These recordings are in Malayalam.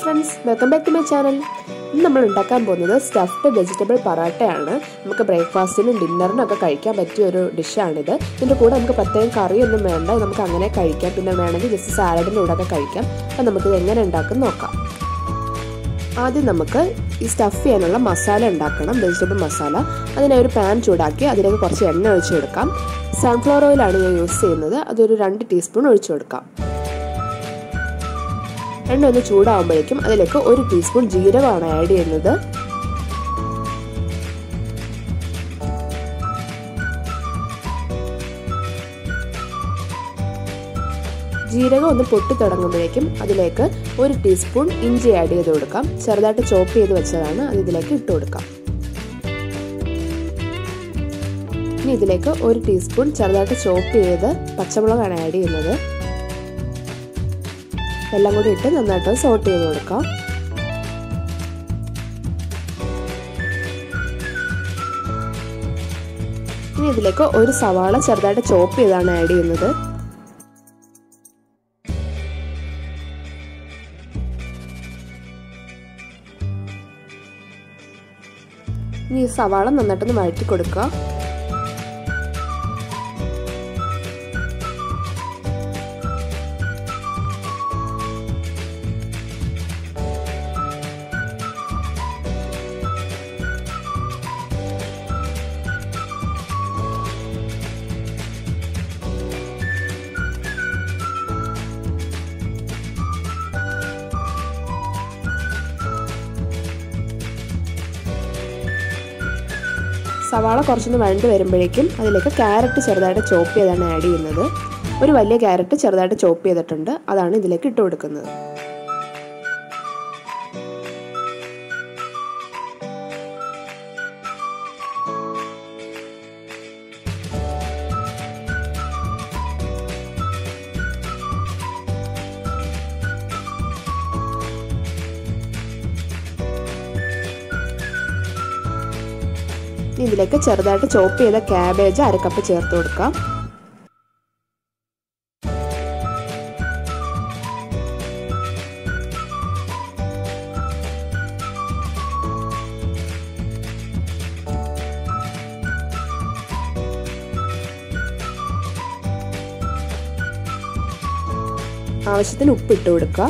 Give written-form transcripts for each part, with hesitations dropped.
friends, welcome back to my channel. നമ്മൾ ഉണ്ടാക്കാൻ പോകുന്നത് സ്റ്റഫ്ഡ് വെജിറ്റബിൾ പറാട്ടയാണ്. നമുക്ക് ബ്രേക്ക്ഫാസ്റ്റിനും ഡിന്നറിനും ഒക്കെ കഴിക്കാൻ പറ്റിയ ഒരു ഡിഷാണിത്. ഇതിൻ്റെ കൂടെ നമുക്ക് പ്രത്യേകം കറിയൊന്നും വേണ്ട, നമുക്ക് അങ്ങനെ കഴിക്കാം. പിന്നെ വേണമെങ്കിൽ ജസ്റ്റ് സാലഡിൻ്റെ കൂടെ ഒക്കെ കഴിക്കാം. അപ്പം നമുക്കിത് എങ്ങനെ ഉണ്ടാക്കും നോക്കാം. ആദ്യം നമുക്ക് ഈ സ്റ്റഫ് ചെയ്യാനുള്ള മസാല ഉണ്ടാക്കണം, വെജിറ്റബിൾ മസാല. അതിനായി ഒരു പാൻ ചൂടാക്കി അതിലേക്ക് കുറച്ച് എണ്ണ ഒഴിച്ചു കൊടുക്കാം. സൺഫ്ലവർ ഓയിലാണ് ഞാൻ യൂസ് ചെയ്യുന്നത്. അതൊരു 2 ടീസ്പൂൺ ഒഴിച്ചു കൊടുക്കാം. എണ്ണ ഒന്ന് ചൂടാവുമ്പോഴേക്കും അതിലേക്ക് 1 ടീസ്പൂൺ ജീരകമാണ് ആഡ് ചെയ്യുന്നത്. ജീരകം ഒന്ന് പൊട്ടി തുടങ്ങുമ്പോഴേക്കും അതിലേക്ക് 1 ടീസ്പൂൺ ഇഞ്ചി ആഡ് ചെയ്ത് കൊടുക്കാം. ചെറുതായിട്ട് ചോപ്പ് ചെയ്ത് വെച്ചതാണ്, അത് ഇതിലേക്ക് ഇട്ട് കൊടുക്കാം. ഇനി ഇതിലേക്ക് 1 ടീസ്പൂൺ ചെറുതായിട്ട് ചോപ്പ് ചെയ്ത് പച്ചമുളകാണ് ആഡ് ചെയ്യുന്നത്. എല്ലാം കൂടി ഇട്ട് നന്നായിട്ട് സോട്ട് ചെയ്ത് കൊടുക്കാം. ഇനി ഇതിലേക്ക് 1 സവാള ചെറുതായിട്ട് ചോപ്പ് ചെയ്താണ് ആഡ് ചെയ്യുന്നത്. ഇനി ഈ സവാള നന്നായിട്ടൊന്ന് വഴറ്റി കൊടുക്കുക. സവാള കുറച്ചൊന്ന് വഴണ്ട് വരുമ്പോഴേക്കും അതിലേക്ക് ക്യാരറ്റ് ചെറുതായിട്ട് ചോപ്പ് ചെയ്താണ് ആഡ് ചെയ്യുന്നത്. ഒരു വലിയ ക്യാരറ്റ് ചെറുതായിട്ട് ചോപ്പ് ചെയ്തിട്ടുണ്ട്, അതാണ് ഇതിലേക്ക് ഇട്ട് കൊടുക്കുന്നത്. ഇതിലേക്ക് ചെറുതായിട്ട് ചോപ്പ് ചെയ്ത ക്യാബേജ് 1/2 കപ്പ് ചേർത്ത് കൊടുക്കാം. ആവശ്യത്തിന് ഉപ്പ് ഇട്ട് കൊടുക്കുക.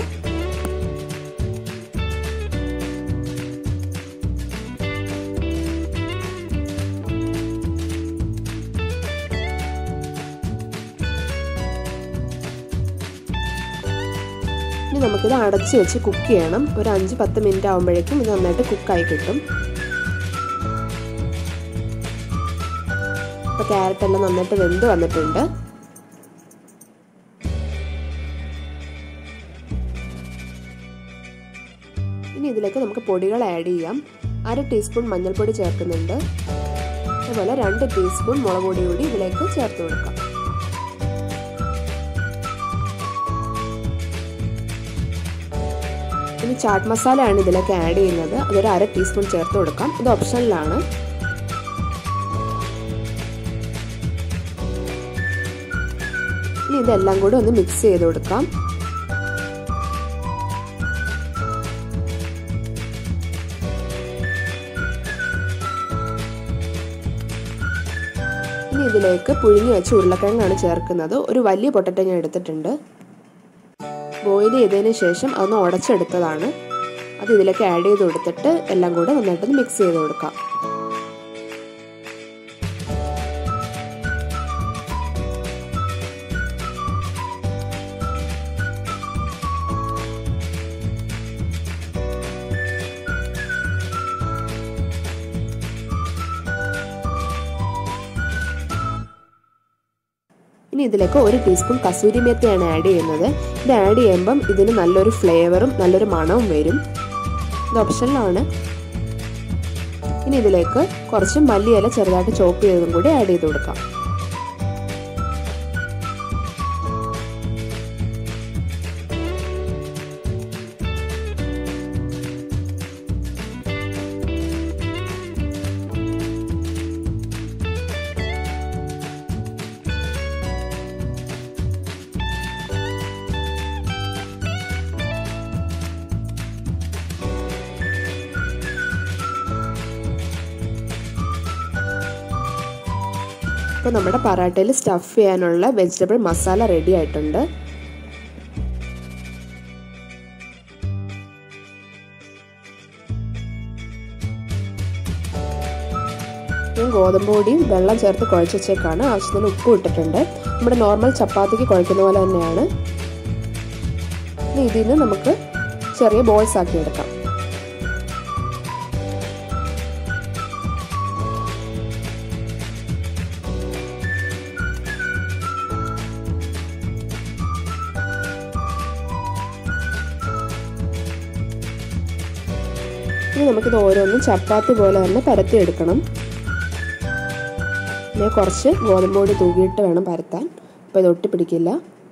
ഇനി നമുക്കിത് അടച്ച് വെച്ച് കുക്ക് ചെയ്യണം. ഒരു 5-10 മിനിറ്റ് ആകുമ്പോഴേക്കും ഇത് നന്നായിട്ട് കുക്കായി കിട്ടും. ഇപ്പോൾ ക്യാരറ്റ് എല്ലാം നന്നായിട്ട് വെന്ത് വന്നിട്ടുണ്ട്. ഇനി ഇതിലേക്ക് നമുക്ക് പൊടികൾ ആഡ് ചെയ്യാം. 1/2 ടീസ്പൂൺ മഞ്ഞൾപ്പൊടി ചേർക്കുന്നുണ്ട്. അതുപോലെ 2 ടീസ്പൂൺ മുളക് പൊടി കൂടി ഇതിലേക്ക് ചേർത്ത് കൊടുക്കാം. ഇനി ചാട്ട് മസാലയാണ് ഇതിലേക്ക് ആഡ് ചെയ്യുന്നത്. അതൊരു 1/2 ടീസ്പൂൺ ചേർത്ത് കൊടുക്കാം. ഇത് ഓപ്ഷനിലാണ്. ഇനി ഇതെല്ലാം കൂടി ഒന്ന് മിക്സ് ചെയ്ത് കൊടുക്കാം. ഇനി ഇതിലേക്ക് പുഴുങ്ങി വെച്ച ഉരുളക്കിഴങ്ങാണ് ചേർക്കുന്നത്. ഒരു വലിയ പൊട്ടറ്റോ ഞാൻ എടുത്തിട്ടുണ്ട്. ബോയിൽ ചെയ്തതിന് ശേഷം അതൊന്ന് ഉടച്ചെടുത്തതാണ്. അത് ഇതിലേക്ക് ആഡ് ചെയ്ത് കൊടുത്തിട്ട് എല്ലാം കൂടെ നന്നായിട്ടൊന്ന് മിക്സ് ചെയ്ത് കൊടുക്കാം. ഇനി ഇതിലേക്ക് 1 ടീസ്പൂൺ കസൂരി മേത്തിയാണ് ആഡ് ചെയ്യുന്നത്. ഇത് ആഡ് ചെയ്യുമ്പം ഇതിന് നല്ലൊരു ഫ്ലേവറും നല്ലൊരു മണവും വരും. ഇത് ഓപ്ഷനിലാണ്. ഇനി ഇതിലേക്ക് കുറച്ച് മല്ലിയില ചെറുതായിട്ട് ചോപ്പ് ചെയ്തതും കൂടി ആഡ് ചെയ്ത് കൊടുക്കാം. അപ്പോൾ നമ്മുടെ പറാട്ടയിൽ സ്റ്റഫ് ചെയ്യാനുള്ള വെജിറ്റബിൾ മസാല റെഡി ആയിട്ടുണ്ട്. ഞാൻ ഗോതമ്പ് പൊടിയും വെള്ളം ചേർത്ത് കുഴച്ച് വെച്ചേക്കാണ്. ആവശ്യത്തിന് ഉപ്പ് ഇട്ടിട്ടുണ്ട്. നമ്മുടെ നോർമൽ ചപ്പാത്തിക്ക് കുഴക്കുന്ന പോലെ തന്നെയാണ്. ഇതിൽ നിന്ന് നമുക്ക് ചെറിയ ബോൾസ് ആക്കി എടുക്കാം. ഇനി നമുക്കിത് ഓരോന്നും ചപ്പാത്തി പോലെ തന്നെ പരത്തിയെടുക്കണം. ഞാൻ കുറച്ച് ഗോതമ്പ് പൊടി തൂകിയിട്ട് വേണം പരത്താൻ. അപ്പോൾ ഇത് ഒട്ടി പിടിക്കില്ല.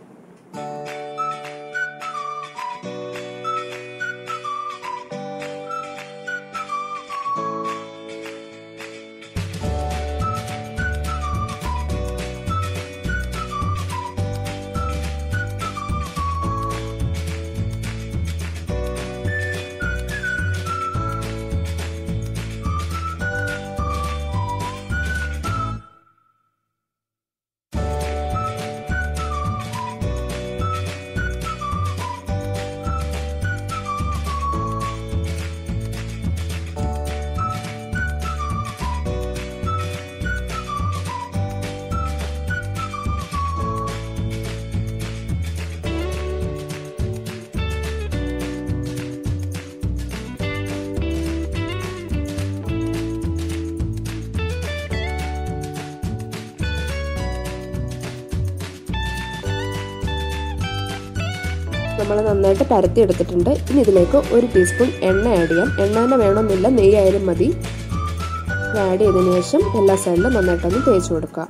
നമ്മൾ നന്നായിട്ട് പരത്തി എടുത്തിട്ടുണ്ട്. ഇനി ഇതിലേക്ക് 1 ടീസ്പൂൺ എണ്ണ ആഡ് ചെയ്യാം. എണ്ണ തന്നെ വേണമെന്നില്ല, നെയ്യ് ആയാലും മതി. ആഡ് ചെയ്തതിന് ശേഷം എല്ലാ സൈഡിലും നന്നായിട്ടൊന്ന് തേച്ച് കൊടുക്കുക.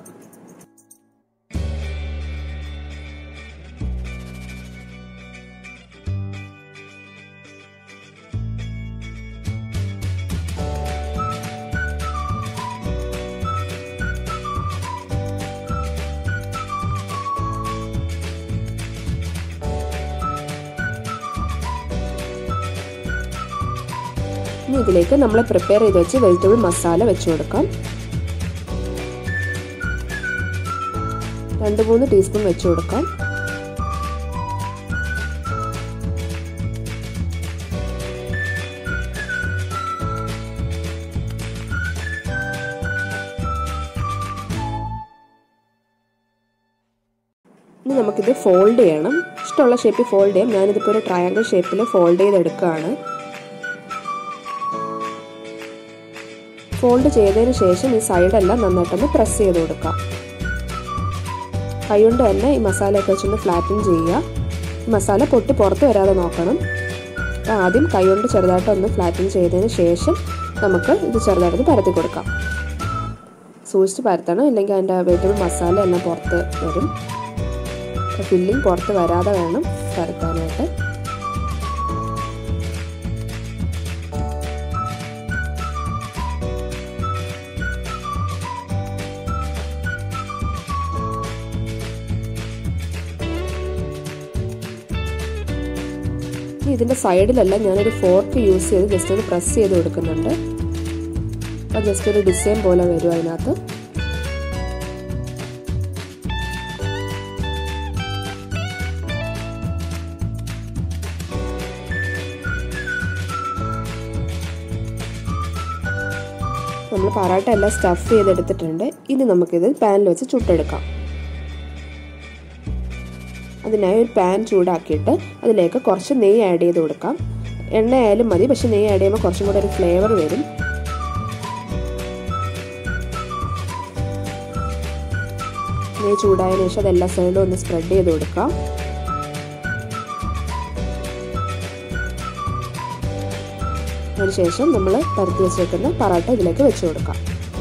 ഇനി ഇതിലേക്ക് നമ്മൾ പ്രിപ്പയർ ചെയ്ത് വെച്ച് വെജിറ്റബിൾ മസാല വെച്ച് കൊടുക്കാം. 2-3 ടീസ്പൂൺ വെച്ച് കൊടുക്കാം. ഇനി നമുക്കിത് ഫോൾഡ് ചെയ്യണം. ഇഷ്ടമുള്ള ഷേപ്പിൽ ഫോൾഡ് ചെയ്യാം. ഞാനിതിപ്പോൾ ഒരു ട്രയാങ്കിൾ ഷേപ്പിൽ ഫോൾഡ് ചെയ്തെടുക്കുകയാണ്. ഫോൾഡ് ചെയ്തതിന് ശേഷം ഈ സൈഡെല്ലാം നന്നായിട്ടൊന്ന് പ്രസ് ചെയ്ത് കൊടുക്കാം. കൈകൊണ്ട് തന്നെ ഈ മസാലയൊക്കെ വെച്ചൊന്ന് ഫ്ലാറ്റൻ ചെയ്യുക. ഈ മസാല പൊട്ടി പുറത്ത് വരാതെ നോക്കണം. അപ്പോൾ ആദ്യം കൈകൊണ്ട് ചെറുതായിട്ടൊന്ന് ഫ്ലാറ്റൻ ചെയ്തതിന് ശേഷം നമുക്ക് ഇത് ചെറുതായിട്ടൊന്ന് പരത്തി കൊടുക്കാം. സൂക്ഷിച്ച് പരത്തണം, ഇല്ലെങ്കിൽ അതിൻ്റെ വെജിറ്റബിൾ മസാല എല്ലാം പുറത്ത് വരും. ഫില്ലിങ് പുറത്ത് വരാതെ വേണം പരത്താനായിട്ട്. ഇതിൻ്റെ സൈഡിലെല്ലാം ഞാനൊരു ഫോർക്ക് യൂസ് ചെയ്ത് ജസ്റ്റ് ഒന്ന് പ്രസ് ചെയ്ത് കൊടുക്കുന്നുണ്ട്. അപ്പോൾ ജസ്റ്റ് ഒരു ഡിസൈൻ പോലെ വരും അതിനകത്ത്. നമ്മൾ പറാട്ട എല്ലാം സ്റ്റഫ് ചെയ്തെടുത്തിട്ടുണ്ട്. ഇനി നമുക്കിത് പാനിൽ വെച്ച് ചുട്ടെടുക്കാം. അതിനായി ഒരു പാൻ ചൂടാക്കിയിട്ട് അതിലേക്ക് കുറച്ച് നെയ്യ് ആഡ് ചെയ്ത് കൊടുക്കാം. എണ്ണ ആയാലും മതി, പക്ഷെ നെയ്യ് ആഡ് ചെയ്യുമ്പോൾ കുറച്ചും കൂടെ ഒരു ഫ്ലേവർ വരും. നെയ്യ് ചൂടായതിനു ശേഷം അതെല്ലാ സൈഡും ഒന്ന് സ്പ്രെഡ് ചെയ്ത് കൊടുക്കാം. അതിനുശേഷം നമ്മൾ പരത്തി വെച്ചേക്കുന്ന പറാട്ട ഇതിലേക്ക് വെച്ച് കൊടുക്കാം.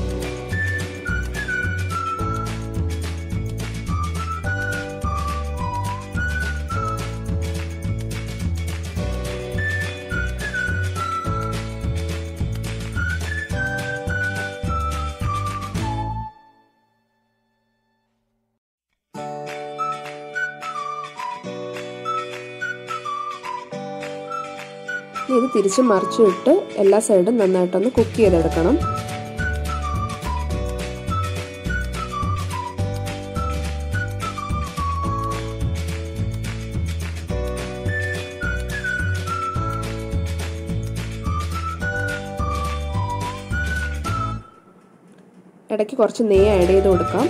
ഇത് തിരിച്ച് മറിച്ചിട്ട് എല്ലാ സൈഡും നന്നായിട്ടൊന്ന് കുക്ക് ചെയ്തെടുക്കണം. ഇടയ്ക്ക് കുറച്ച് നെയ്യ് ആഡ് ചെയ്ത് കൊടുക്കാം.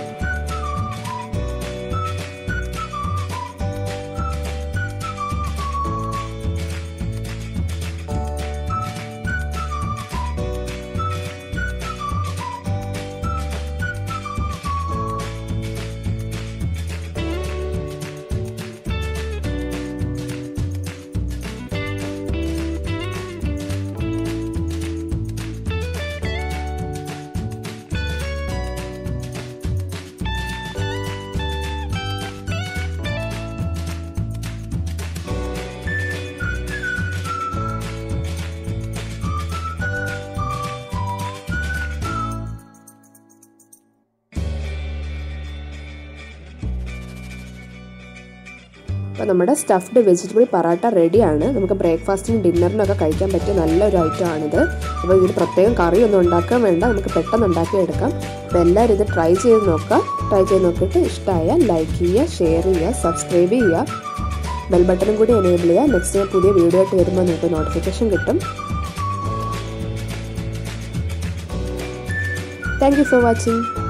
അപ്പോൾ നമ്മുടെ സ്റ്റഫ്ഡ് വെജിറ്റബിൾ പറാട്ട റെഡിയാണ്. നമുക്ക് ബ്രേക്ക്ഫാസ്റ്റിനും ഡിന്നറിനൊക്കെ കഴിക്കാൻ പറ്റിയ നല്ലൊരു ഐറ്റമാണിത്. അപ്പോൾ ഇതിന് പ്രത്യേകം കറിയൊന്നും ഉണ്ടാക്കാൻ വേണ്ട, നമുക്ക് പെട്ടെന്ന് ഉണ്ടാക്കിയെടുക്കാം. അപ്പോൾ എല്ലാവരും ഇത് ട്രൈ ചെയ്ത് നോക്കുക. ട്രൈ ചെയ്ത് നോക്കിയിട്ട് ഇഷ്ടമായാൽ ലൈക്ക് ചെയ്യുക, ഷെയർ ചെയ്യുക, സബ്സ്ക്രൈബ് ചെയ്യുക, ബെൽ ബട്ടണും കൂടി എനേബിൾ ചെയ്യുക. നെക്സ്റ്റ് പുതിയ വീഡിയോ ആയിട്ട് വരുമ്പോൾ നിങ്ങൾക്ക് നോട്ടിഫിക്കേഷൻ കിട്ടും. Thank you for watching.